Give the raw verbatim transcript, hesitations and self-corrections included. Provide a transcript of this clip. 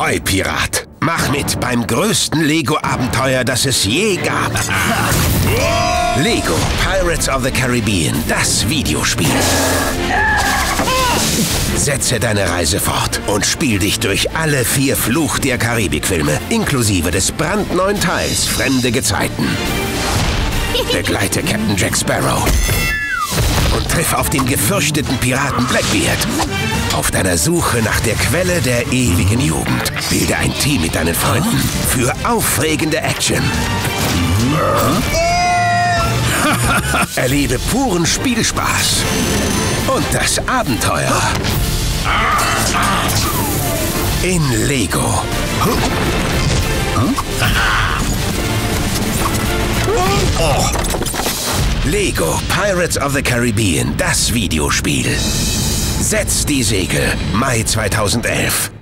Ahoi, Pirat! Mach mit beim größten Lego-Abenteuer, das es je gab. Lego Pirates of the Caribbean, das Videospiel. Setze deine Reise fort und spiel dich durch alle vier Fluch der Karibik-Filme, inklusive des brandneuen Teils Fremde Gezeiten. Begleite Captain Jack Sparrow und triff auf den gefürchteten Piraten Blackbeard. Auf deiner Suche nach der Quelle der ewigen Jugend. Bilde ein Team mit deinen Freunden für aufregende Action. Erlebe puren Spielspaß und das Abenteuer in Lego. Lego Pirates of the Caribbean, das Videospiel. Setz die Segel, Mai zweitausendelf.